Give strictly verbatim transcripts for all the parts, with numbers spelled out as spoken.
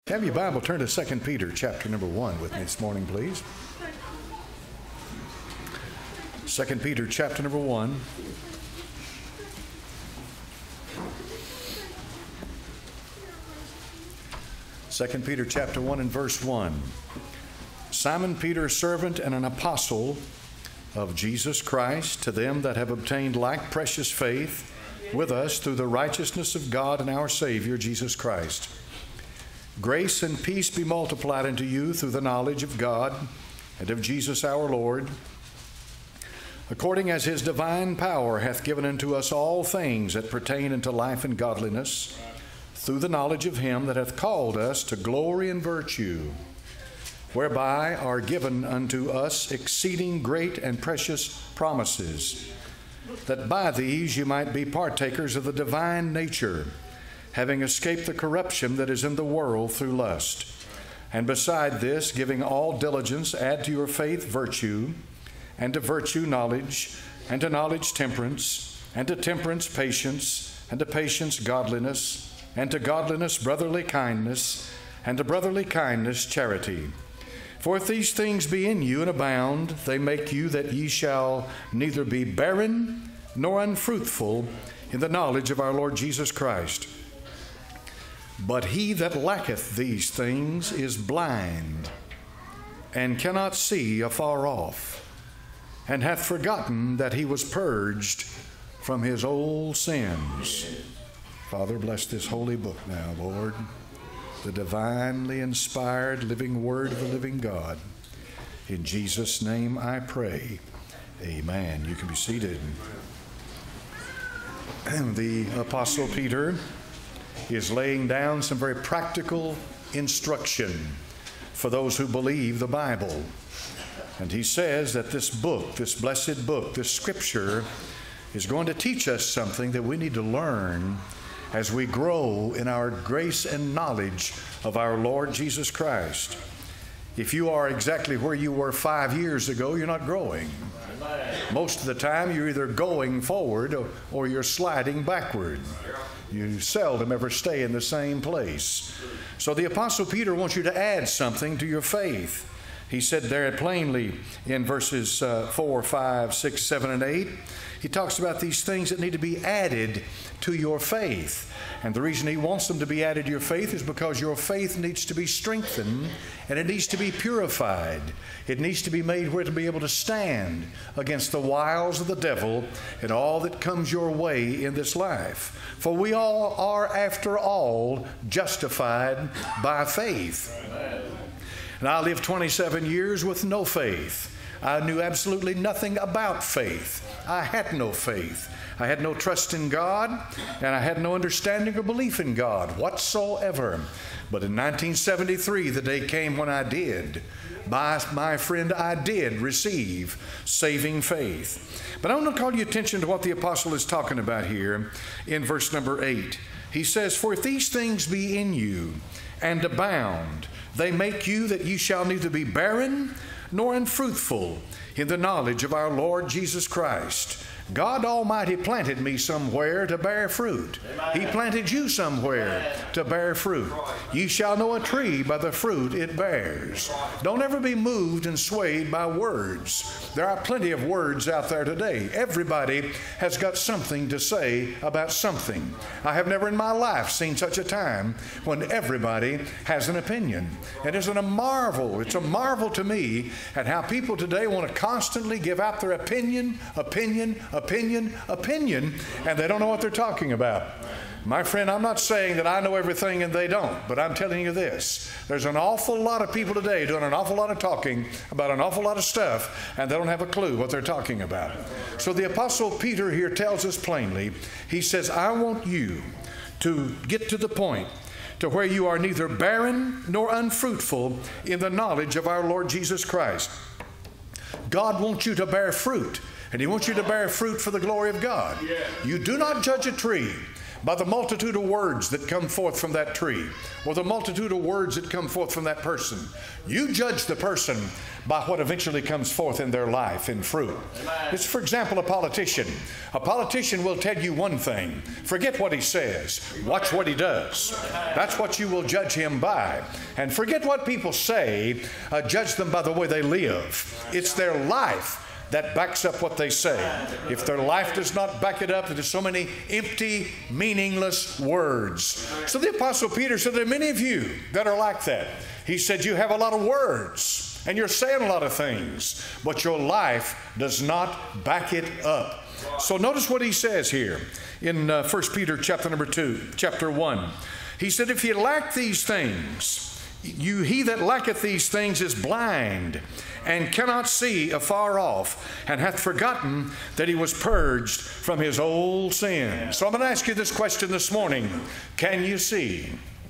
Have your Bible, turn to Second Peter chapter number one with me this morning, please. Second Peter chapter number one. Second Peter chapter one and verse one. Simon Peter, servant and an apostle of Jesus Christ, to them that have obtained like precious faith with us through the righteousness of God and our Savior Jesus Christ. Grace and peace be multiplied unto you through the knowledge of God and of Jesus our Lord, according as his divine power hath given unto us all things that pertain unto life and godliness, through the knowledge of him that hath called us to glory and virtue, whereby are given unto us exceeding great and precious promises, that by these you might be partakers of the divine nature, having escaped the corruption that is in the world through lust. And beside this, giving all diligence, add to your faith virtue, and to virtue knowledge, and to knowledge temperance, and to temperance patience, and to patience godliness, and to godliness brotherly kindness, and to brotherly kindness charity. For if these things be in you and abound, they make you that ye shall neither be barren nor unfruitful in the knowledge of our Lord Jesus Christ. But he that lacketh these things is blind, and cannot see afar off, and hath forgotten that he was purged from his old sins. Father, bless this holy book now, Lord, the divinely inspired living word of the living God. In Jesus' name I pray. Amen. You can be seated. The Apostle Peter is laying down some very practical instruction for those who believe the Bible. And he says that this book, this blessed book, this scripture, is going to teach us something that we need to learn as we grow in our grace and knowledge of our Lord Jesus Christ. If you are exactly where you were five years ago, you're not growing. Most of the time, you're either going forward or, or you're sliding backward. You seldom ever stay in the same place. So the Apostle Peter wants you to add something to your faith. He said there plainly in verses uh, four, five, six, seven, and eight, he talks about these things that need to be added to your faith. And the reason he wants them to be added to your faith is because your faith needs to be strengthened and it needs to be purified. It needs to be made where to be able to stand against the wiles of the devil and all that comes your way in this life. For we all are, after all, justified by faith. Amen. And I lived twenty-seven years with no faith. I knew absolutely nothing about faith. I had no faith. I had no trust in God, and I had no understanding or belief in God whatsoever. But in nineteen seventy-three, the day came when I did. By my friend, I did receive saving faith. But I want to call your attention to what the apostle is talking about here in verse number eight. He says, "For if these things be in you and abound, they make you that you shall neither be barren nor unfruitful in the knowledge of our Lord Jesus Christ." God Almighty planted me somewhere to bear fruit. Amen. He planted you somewhere Amen. To bear fruit. You shall know a tree by the fruit it bears. Don't ever be moved and swayed by words. There are plenty of words out there today. Everybody has got something to say about something. I have never in my life seen such a time when everybody has an opinion. And isn't a marvel, it's a marvel to me at how people today want to constantly give out their opinion, opinion, opinion, opinion, and they don't know what they're talking about. My friend, I'm not saying that I know everything and they don't, but I'm telling you this. There's an awful lot of people today doing an awful lot of talking about an awful lot of stuff, and they don't have a clue what they're talking about. So the Apostle Peter here tells us plainly, he says, I want you to get to the point to where you are neither barren nor unfruitful in the knowledge of our Lord Jesus Christ. God wants you to bear fruit. And he wants you to bear fruit for the glory of God. You do not judge a tree by the multitude of words that come forth from that tree, or the multitude of words that come forth from that person. You judge the person by what eventually comes forth in their life in fruit. It's, for example, a politician. A politician will tell you one thing. Forget what he says. Watch what he does. That's what you will judge him by. And forget what people say. Uh, judge them by the way they live. It's their life that backs up what they say. If their life does not back it up, there's so many empty, meaningless words. So the Apostle Peter said, there are many of you that are like that. He said, you have a lot of words and you're saying a lot of things, but your life does not back it up. So notice what he says here in uh, First Peter chapter number two, chapter one. He said, if you lack these things, you, he that lacketh these things is blind and cannot see afar off, and hath forgotten that he was purged from his old sins. So I'm going to ask you this question this morning. Can you see?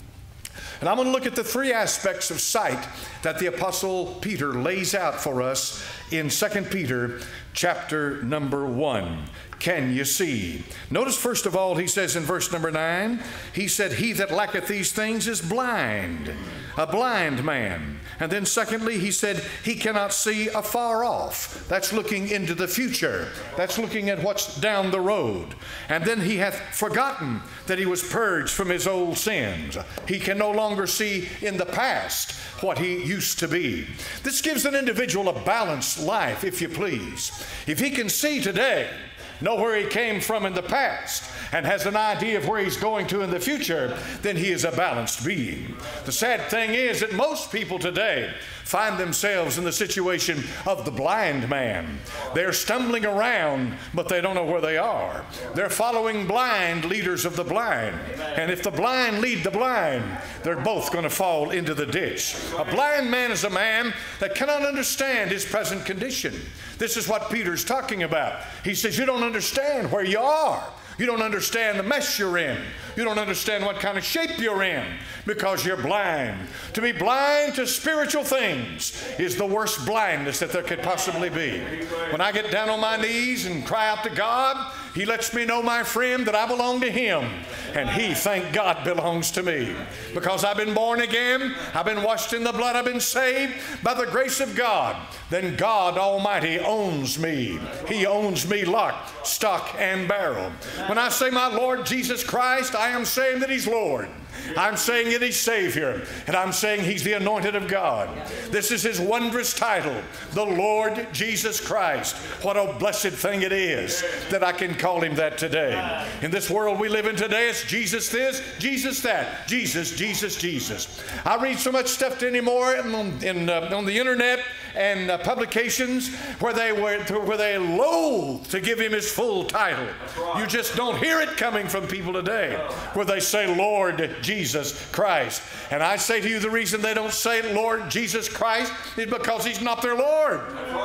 And I'm going to look at the three aspects of sight that the Apostle Peter lays out for us in Second Peter chapter number one. Can you see? Notice first of all, he says in verse number nine, he said, he that lacketh these things is blind, a blind man. And then secondly, he said, he cannot see afar off. That's looking into the future. That's looking at what's down the road. And then he hath forgotten that he was purged from his old sins. He can no longer see in the past what he used to be. This gives an individual a balanced life, if you please. If he can see today, know where he came from in the past, and has an idea of where he's going to in the future, then he is a balanced being. The sad thing is that most people today find themselves in the situation of the blind man. They're stumbling around, but they don't know where they are. They're following blind leaders of the blind. And if the blind lead the blind, they're both going to fall into the ditch. A blind man is a man that cannot understand his present condition. This is what Peter's talking about. He says, you don't understand where you are. You don't understand the mess you're in. You don't understand what kind of shape you're in because you're blind. To be blind to spiritual things is the worst blindness that there could possibly be. When I get down on my knees and cry out to God, He lets me know, my friend, that I belong to Him. And He, thank God, belongs to me. Because I've been born again, I've been washed in the blood, I've been saved by the grace of God. Then God Almighty owns me. He owns me lock, stock, and barrel. When I say my Lord Jesus Christ, I am saying that He's Lord. I'm saying that He's Savior. And I'm saying He's the anointed of God. This is His wondrous title, the Lord Jesus Christ. What a blessed thing it is that I can call Him that today. In this world we live in today, it's Jesus this, Jesus that, Jesus, Jesus, Jesus. I read so much stuff anymore in, in, uh, on the internet and uh, publications where they were where they loathe to give Him His full title. You just don't hear it coming from people today where they say Lord Jesus Christ. And I say to you, the reason they don't say Lord Jesus Christ is because He's not their Lord.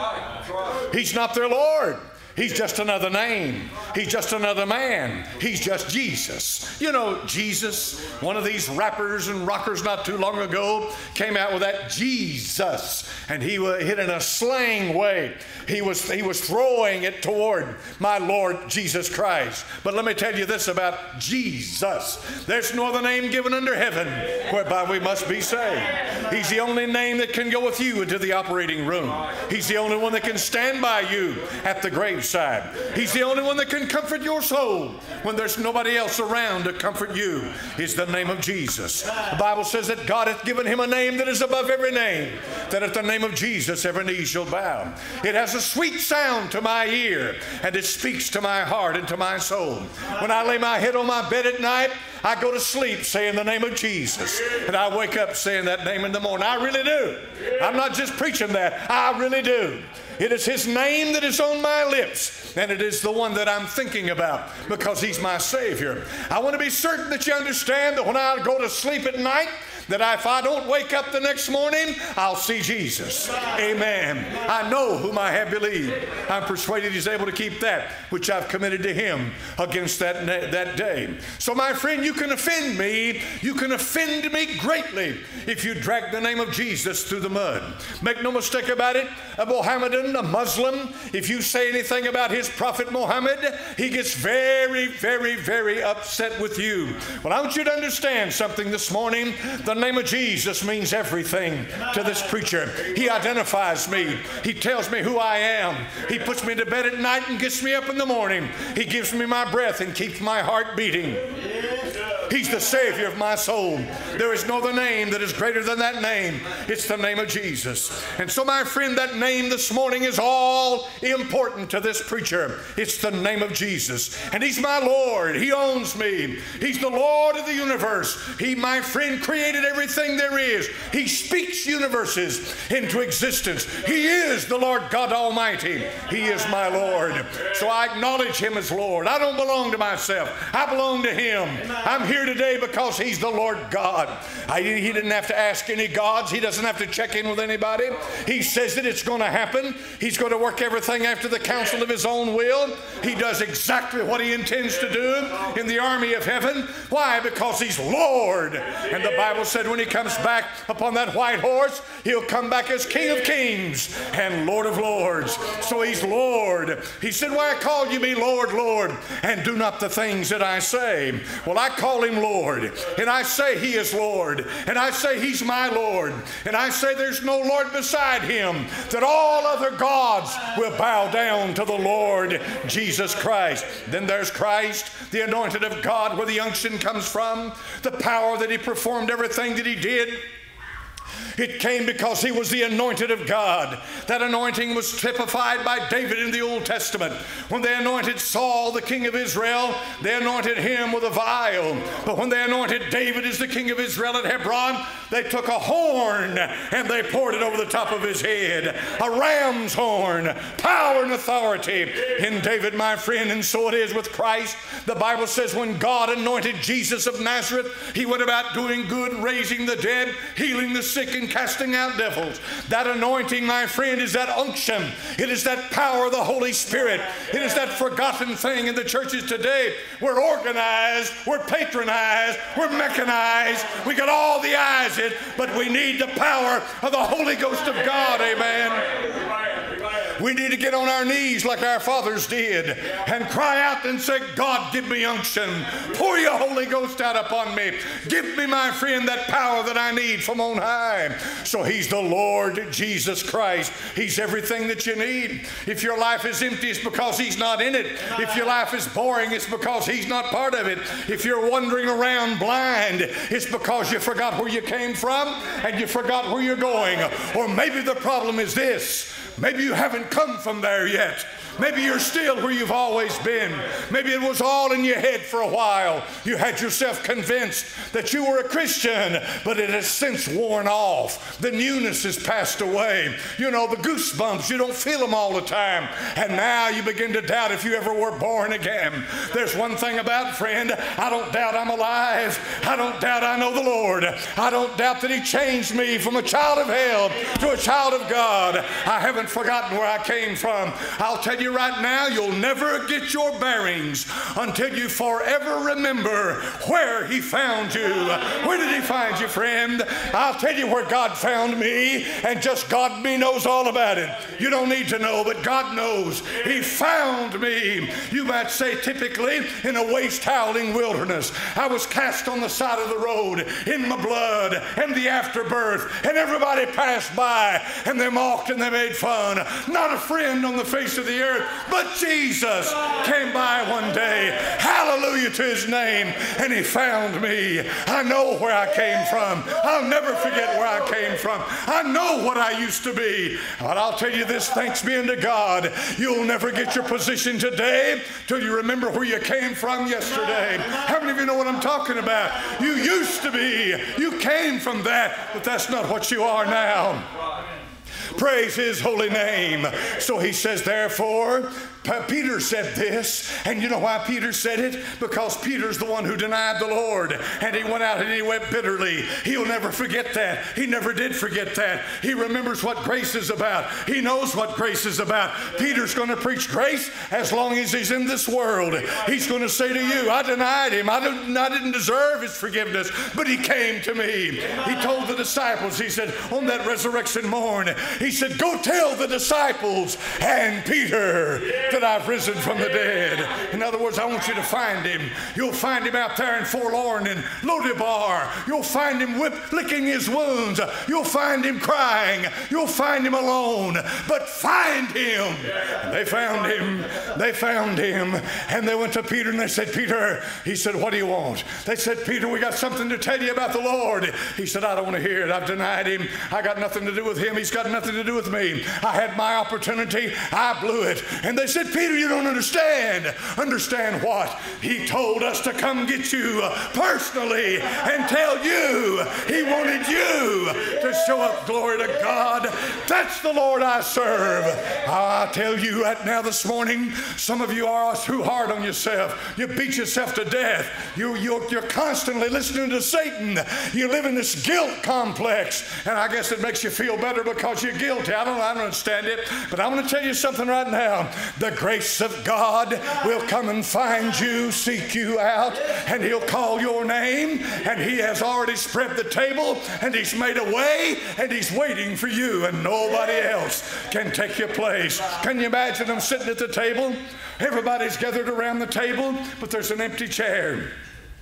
He's not their Lord. He's just another name. He's just another man. He's just Jesus. You know, Jesus, one of these rappers and rockers not too long ago came out with that Jesus, and he was hit in a slang way. He was, he was throwing it toward my Lord Jesus Christ. But let me tell you this about Jesus. There's no other name given under heaven whereby we must be saved. He's the only name that can go with you into the operating room. He's the only one that can stand by you at the grave side. He's the only one that can comfort your soul when there's nobody else around to comfort you. Is the name of Jesus. The Bible says that God hath given Him a name that is above every name, that at the name of Jesus every knee shall bow. It has a sweet sound to my ear, and it speaks to my heart and to my soul. When I lay my head on my bed at night, I go to sleep saying the name of Jesus, and I wake up saying that name in the morning. I really do. I'm not just preaching that. I really do. It is His name that is on my lips, and it is the one that I'm thinking about because He's my Savior. I want to be certain that you understand that when I go to sleep at night, that if I don't wake up the next morning, I'll see Jesus. Amen. I know whom I have believed. I'm persuaded He's able to keep that which I've committed to Him against that, that day. So my friend, you can offend me. You can offend me greatly if you drag the name of Jesus through the mud. Make no mistake about it, a Mohammedan, a Muslim, if you say anything about his prophet Muhammad, he gets very, very, very upset with you. Well, I want you to understand something this morning. The name of Jesus means everything to this preacher. He identifies me. He tells me who I am. He puts me to bed at night and gets me up in the morning. He gives me my breath and keeps my heart beating. He's the Savior of my soul. There is no other name that is greater than that name. It's the name of Jesus. And so, my friend, that name this morning is all important to this preacher. It's the name of Jesus. And He's my Lord. He owns me. He's the Lord of the universe. He, my friend, created everything there is. He speaks universes into existence. He is the Lord God Almighty. He is my Lord. So I acknowledge Him as Lord. I don't belong to myself. I belong to Him. I'm here today because He's the Lord God. I, he didn't have to ask any gods. He doesn't have to check in with anybody. He says that it's going to happen. He's going to work everything after the counsel of His own will. He does exactly what He intends to do in the army of heaven. Why? Because He's Lord. And the Bible said when He comes back upon that white horse, He'll come back as King of kings and Lord of lords. So He's Lord. He said, why call you me Lord, Lord, and do not the things that I say? Well, I call Him Lord, and I say He is Lord, and I say He's my Lord, and I say there's no Lord beside Him, that all other gods will bow down to the Lord Jesus Christ. Then there's Christ, the anointed of God, where the unction comes from, the power that He performed everything that He did. It came because He was the anointed of God. That anointing was typified by David in the Old Testament. When they anointed Saul, the king of Israel, they anointed him with a vial. But when they anointed David as the king of Israel at Hebron, they took a horn and they poured it over the top of his head. A ram's horn, power and authority in David, my friend. And so it is with Christ. The Bible says when God anointed Jesus of Nazareth, He went about doing good, raising the dead, healing the sick, and casting out devils. That anointing, my friend, is that unction. It is that power of the Holy Spirit. It is that forgotten thing in the churches today. We're organized, we're patronized, we're mechanized, we got all the eyes in, but we need the power of the Holy Ghost of God. Amen. We need to get on our knees like our fathers did and cry out and say, God, give me unction. Pour your Holy Ghost out upon me. Give me, my friend, that power that I need from on high. So He's the Lord Jesus Christ. He's everything that you need. If your life is empty, it's because He's not in it. If your life is boring, it's because He's not part of it. If you're wandering around blind, it's because you forgot where you came from and you forgot where you're going. Or maybe the problem is this. Maybe you haven't come from there yet. Maybe you're still where you've always been. Maybe it was all in your head for a while. You had yourself convinced that you were a Christian, but it has since worn off. The newness has passed away. You know, the goosebumps, you don't feel them all the time. And now you begin to doubt if you ever were born again. There's one thing about, friend, I don't doubt I'm alive. I don't doubt I know the Lord. I don't doubt that He changed me from a child of hell to a child of God. I haven't forgotten where I came from. I'll tell you right now, you'll never get your bearings until you forever remember where He found you. Where did He find you, friend? I'll tell you where God found me, and just God me knows all about it. You don't need to know, but God knows. He found me, you might say typically, in a waste howling wilderness. I was cast on the side of the road in my blood and the afterbirth, and everybody passed by and they mocked and they made fun. Not a friend on the face of the earth. But Jesus came by one day, hallelujah to His name, and He found me. I know where I came from. I'll never forget where I came from. I know what I used to be. But I'll tell you this, thanks be unto God, you'll never get your position today till you remember where you came from yesterday. How many of you know what I'm talking about? You used to be. You came from that, but that's not what you are now. Praise His holy name. So He says, therefore, Peter said this, and you know why Peter said it? Because Peter's the one who denied the Lord, and he went out and he wept bitterly. He'll never forget that. He never did forget that. He remembers what grace is about. He knows what grace is about. Peter's going to preach grace as long as he's in this world. He's going to say to you, I denied him. I didn't, I didn't deserve his forgiveness, but he came to me. He told the disciples, he said, on that resurrection morn, he said, go tell the disciples and Peter that I've risen from the dead. In other words, I want you to find him. You'll find him out there in forlorn and Lodebar. You'll find him whip, licking his wounds. You'll find him crying. You'll find him alone. But find him. And they found him. They found him. And they went to Peter and they said, Peter, he said, what do you want? They said, Peter, we got something to tell you about the Lord. He said, I don't want to hear it. I've denied him. I got nothing to do with him. He's got nothing to do with me. I had my opportunity. I blew it. And they said, Peter, you don't understand. Understand what? He told us to come get you personally and tell you he wanted you to show up. Glory to God. That's the Lord I serve. I tell you right now this morning, some of you are too hard on yourself. You beat yourself to death. You, you're, you're constantly listening to Satan. You live in this guilt complex. And I guess it makes you feel better because you're guilty. I don't, I don't understand it. But I'm going to tell you something right now. The grace of God will come and find you, seek you out, and he'll call your name, and he has already spread the table, and he's made a way, and he's waiting for you, and nobody else can take your place. Can you imagine them sitting at the table? Everybody's gathered around the table, but there's an empty chair.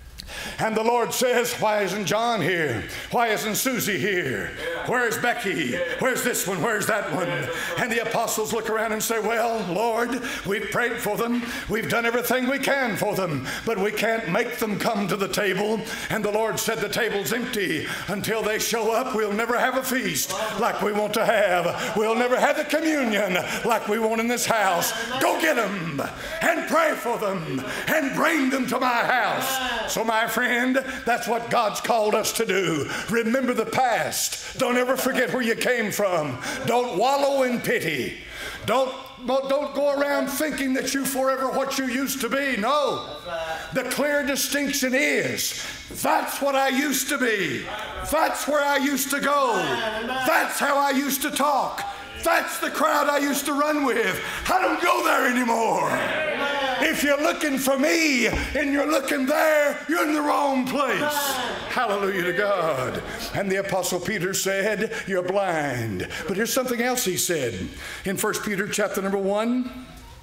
And the Lord says, why isn't John here? Why isn't Susie here? Where's Becky? Where's this one? Where's that one? And the apostles look around and say, well, Lord, we've prayed for them. We've done everything we can for them, but we can't make them come to the table. And the Lord said, the table's empty. Until they show up, we'll never have a feast like we want to have. We'll never have the communion like we want in this house. Go get them and pray for them and bring them to my house. So my friend, that's what God's called us to do. Remember the past. Don't ever forget where you came from. Don't wallow in pity. Don't, don't go around thinking that you're forever what you used to be. No. The clear distinction is, that's what I used to be. That's where I used to go. That's how I used to talk. That's the crowd I used to run with. I don't go there anymore. If you're looking for me and you're looking there, you're in the wrong place. Hallelujah to God. And the Apostle Peter said, you're blind. But here's something else he said in First Peter chapter number one.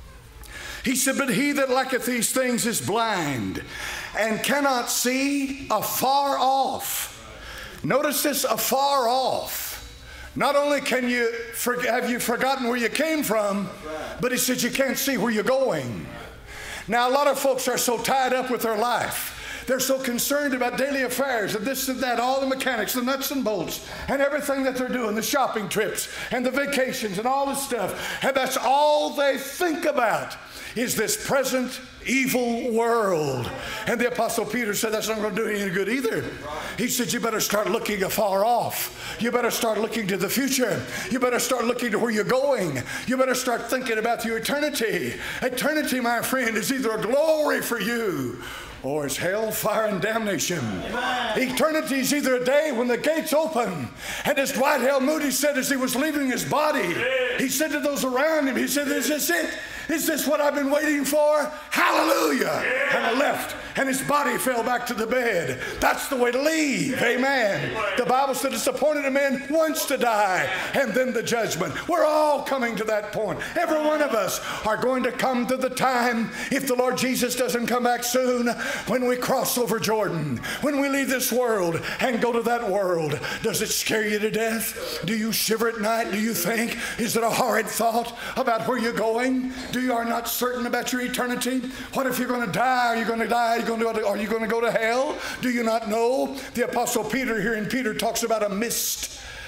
He said, but he that lacketh these things is blind and cannot see afar off. Notice this, afar off. Not only can you have you forgotten where you came from, but he said you can't see where you're going. Now, a lot of folks are so tied up with their life. They're so concerned about daily affairs and this and that, all the mechanics, the nuts and bolts, and everything that they're doing, the shopping trips and the vacations and all this stuff. And that's all they think about is this present evil world. And the Apostle Peter said that's not going to do you any good either. He said you better start looking afar off. You better start looking to the future. You better start looking to where you're going. You better start thinking about your eternity. Eternity, my friend, is either a glory for you or it's hell, fire, and damnation. Eternity is either a day when the gates open, and as Dwight L. Moody said as he was leaving his body, he said to those around him, he said, is this it? Is this what I've been waiting for? Hallelujah. And I left, and his body fell back to the bed. That's the way to leave. Amen. The Bible said it's appointed a man once to die, and then the judgment. We're all coming to that point. Every one of us are going to come to the time, if the Lord Jesus doesn't come back soon, when we cross over Jordan, when we leave this world and go to that world. Does it scare you to death? Do you shiver at night? Do you think, is it a horrid thought about where you're going? Do you are not certain about your eternity? What if you're going to die? Are you going to die? Are you going to, are you going to go to hell? Do you not know? The Apostle Peter here in Peter talks about a mist.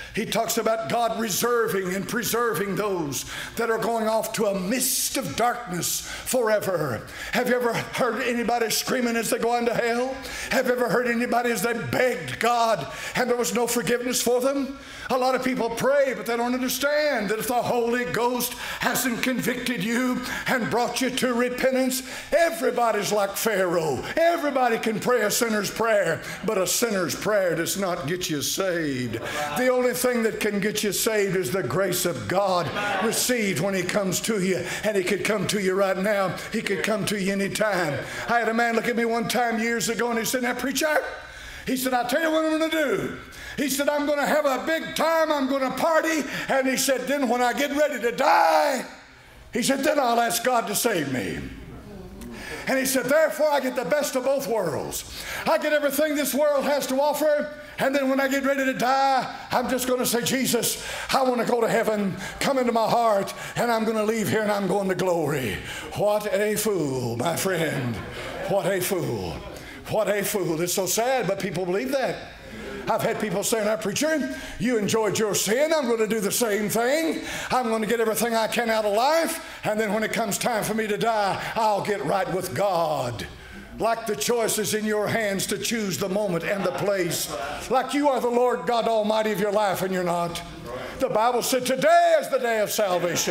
He talks about God reserving and preserving those that are going off to a mist of darkness forever. Have you ever heard anybody screaming as they go into hell? Have you ever heard anybody as they begged God and there was no forgiveness for them? A lot of people pray, but they don't understand that if the Holy Ghost hasn't convicted you and brought you to repentance, everybody's like Pharaoh. Everybody can pray a sinner's prayer, but a sinner's prayer does not get you saved. The only thing that can get you saved is the grace of God received when He comes to you. And He could come to you right now. He could come to you anytime. I had a man look at me one time years ago and he said, "Now, preacher," he said, "I'll tell you what I'm going to do." He said, "I'm going to have a big time. I'm going to party." And he said, "Then when I get ready to die," he said, "then I'll ask God to save me." And he said, "Therefore I get the best of both worlds. I get everything this world has to offer. And then when I get ready to die, I'm just going to say, 'Jesus, I want to go to heaven. Come into my heart.' And I'm going to leave here and I'm going to glory." What a fool, my friend. What a fool. What a fool. It's so sad, but people believe that. I've had people say, "Now, preacher, you enjoyed your sin. I'm going to do the same thing. I'm going to get everything I can out of life. And then when it comes time for me to die, I'll get right with God." Like the choice is in your hands to choose the moment and the place. Like you are the Lord God Almighty of your life and you're not. The Bible said today is the day of salvation.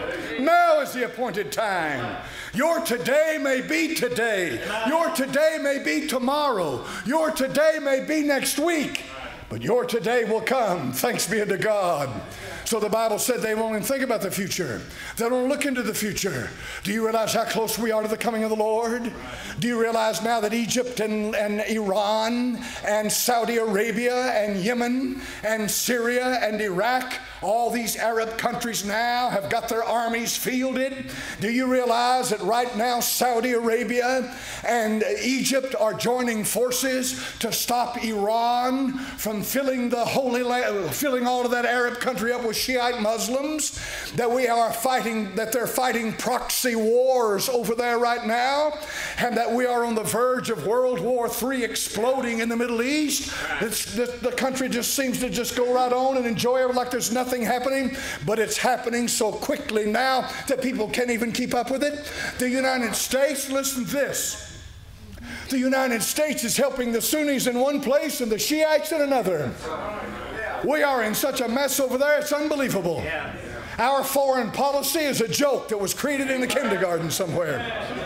Now is the appointed time. Your today may be today. Your today may be tomorrow. Your today may be next week. But your today will come. Thanks be unto God. So the Bible said they won't even think about the future. They don't look into the future. Do you realize how close we are to the coming of the Lord? Do you realize now that Egypt and, and Iran and Saudi Arabia and Yemen and Syria and Iraq, all these Arab countries now have got their armies fielded? Do you realize that right now Saudi Arabia and Egypt are joining forces to stop Iran from filling the Holy Land, filling all of that Arab country up with Shiite Muslims? That we are fighting, that they're fighting proxy wars over there right now, and that we are on the verge of World War Three exploding in the Middle East. It's, the, the country just seems to just go right on and enjoy it like there's nothing happening, but it's happening so quickly now that people can't even keep up with it. The United States, listen to this. The United States is helping the Sunnis in one place and the Shiites in another. We are in such a mess over there, it's unbelievable. Our foreign policy is a joke that was created in the kindergarten somewhere.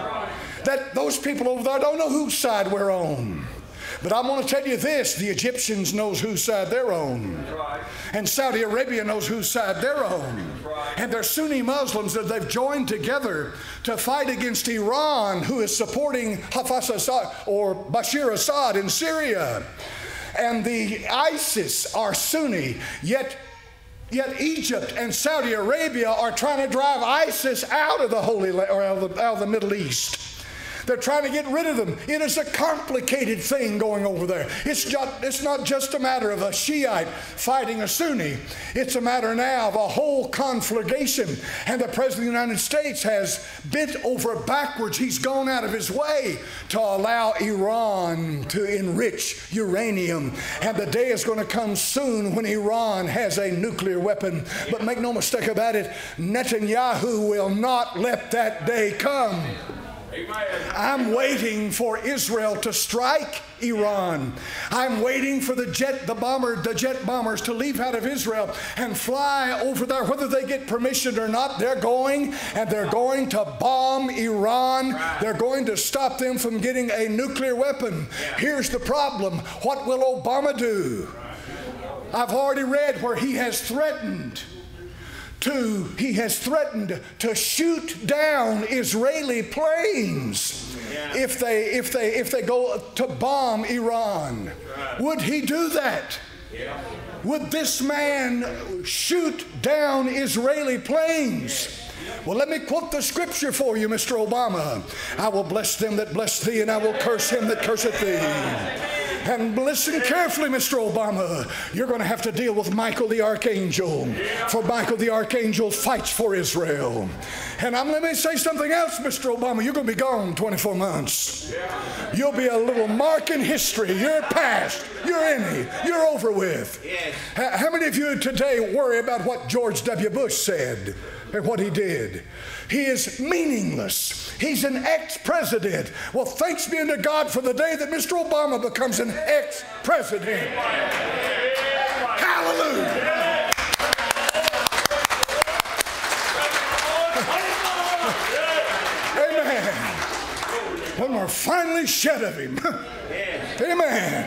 That those people over there don't know whose side we're on. But I'm going to tell you this, the Egyptians knows whose side they're on. And Saudi Arabia knows whose side they're on. And they're Sunni Muslims that they've joined together to fight against Iran, who is supporting Hafez Assad or Bashir Assad in Syria. And the ISIS are Sunni, yet Yet Egypt and Saudi Arabia are trying to drive ISIS out of the Holy Land, or out of the, out of the Middle East. They're trying to get rid of them. It is a complicated thing going over there. It's, just, it's not just a matter of a Shiite fighting a Sunni. It's a matter now of a whole conflagration. And the President of the United States has bent over backwards. He's gone out of his way to allow Iran to enrich uranium. And the day is going to come soon when Iran has a nuclear weapon. But make no mistake about it, Netanyahu will not let that day come. I'm waiting for Israel to strike Iran. I'm waiting for the jet, the bomber, the jet bombers to leave out of Israel and fly over there. Whether they get permission or not, they're going, and they're going to bomb Iran. They're going to stop them from getting a nuclear weapon. Here's the problem. What will Obama do? I've already read where he has threatened To, he has threatened to shoot down Israeli planes yeah. if they if they if they go to bomb Iran. Right. Would he do that? Yeah. Would this man shoot down Israeli planes? Well, let me quote the scripture for you, Mister Obama. I will bless them that bless thee, and I will curse him that curseth thee. And listen carefully, Mister Obama. You're going to have to deal with Michael the Archangel. For Michael the Archangel fights for Israel. And I'm, let me say something else, Mister Obama. You're going to be gone twenty-four months. You'll be a little mark in history. You're past. You're in. You're over with. How many of you today worry about what George W. Bush said and what he did? He is meaningless. He's an ex-president. Well, thanks be unto God for the day that Mister Obama becomes an ex-president. Hallelujah. Amen. When we're finally shed of him. Amen.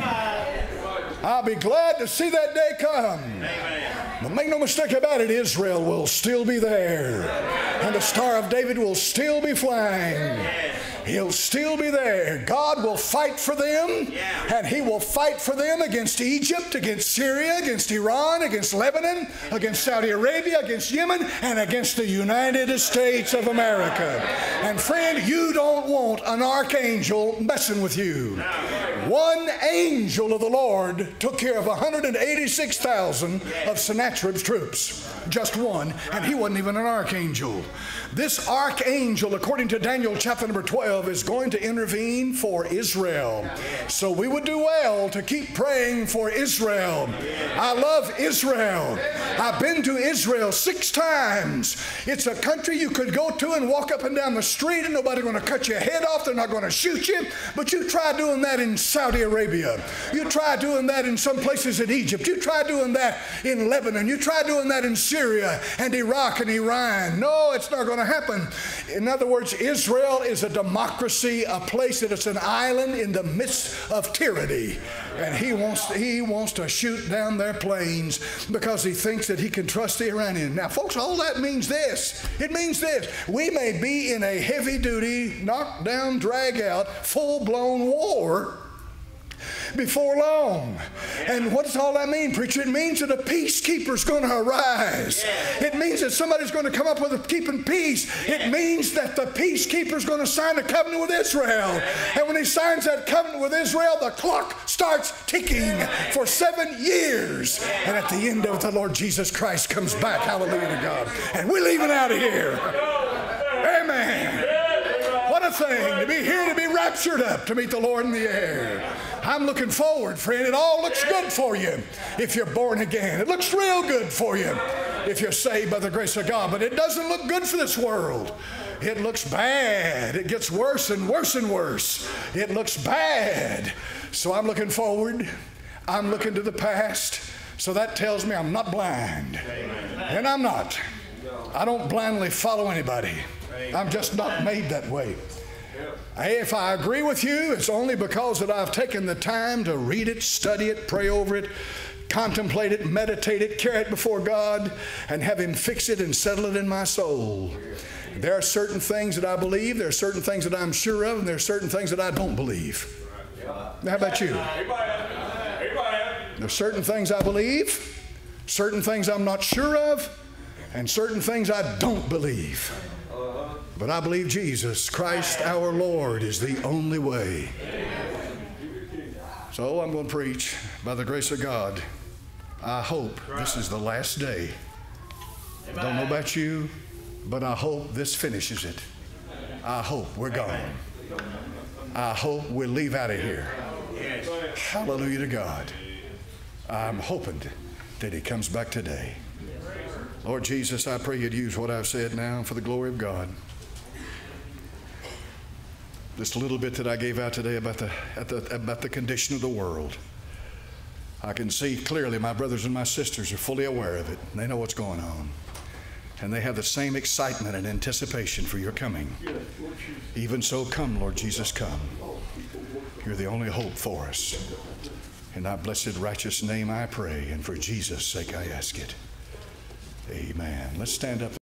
I'll be glad to see that day come. But make no mistake about it, Israel will still be there. And the Star of David will still be flying. He'll still be there. God will fight for them, and He will fight for them against Egypt, against Syria, against Iran, against Lebanon, against Saudi Arabia, against Yemen, and against the United States of America. And friend, you don't want an archangel messing with you. One angel of the Lord took care of one hundred eighty-six thousand of Sennacherib's troops. Just one, and he wasn't even an archangel. This archangel, according to Daniel chapter number twelve, is going to intervene for Israel. So we would do well to keep praying for Israel. I love Israel. I've been to Israel six times. It's a country you could go to and walk up and down the street and nobody's going to cut your head off. They're not going to shoot you. But you try doing that in Saudi Arabia. You try doing that in some places in Egypt. You try doing that in Lebanon. You try doing that in Syria and Iraq and Iran. No, it's not going to happen. In other words, Israel is a democracy, a place that is an island in the midst of tyranny. And he wants, he wants to shoot down their planes because he thinks that he can trust the Iranians. Now, folks, all that means this. It means this. We may be in a heavy-duty, knock-down, drag-out, full-blown war before long. And what does all that mean, preacher? It means that a peacekeeper's going to arise. It means that somebody's going to come up with a keeping peace. It means that the peacekeeper's going to sign a covenant with Israel. And when he signs that covenant with Israel, the clock starts ticking for seven years. And at the end of it, the Lord Jesus Christ comes back. Hallelujah to God. And we're leaving out of here. Amen. What a thing to be here, to be raptured up, to meet the Lord in the air. I'm looking forward, friend. It all looks good for you if you're born again. It looks real good for you if you're saved by the grace of God. But it doesn't look good for this world. It looks bad. It gets worse and worse and worse. It looks bad. So I'm looking forward. I'm looking to the past. So that tells me I'm not blind. And I'm not. I don't blindly follow anybody. I'm just not made that way. If I agree with you, it's only because that I've taken the time to read it, study it, pray over it, contemplate it, meditate it, carry it before God, and have Him fix it and settle it in my soul. There are certain things that I believe, there are certain things that I'm sure of, and there are certain things that I don't believe. Now, how about you? There are certain things I believe, certain things I'm not sure of, and certain things I don't believe. But I believe Jesus Christ our Lord is the only way. So I'm going to preach by the grace of God. I hope this is the last day. I don't know about you, but I hope this finishes it. I hope we're gone. I hope we'll leave out of here. Hallelujah to God. I'm hoping that He comes back today. Lord Jesus, I pray You'd use what I've said now for the glory of God. This little bit that I gave out today about the, the, about the condition of the world. I can see clearly my brothers and my sisters are fully aware of it. They know what's going on. And they have the same excitement and anticipation for Your coming. Even so, come, Lord Jesus, come. You're the only hope for us. In Thy blessed righteous name I pray, and for Jesus' sake I ask it. Amen. Let's stand up.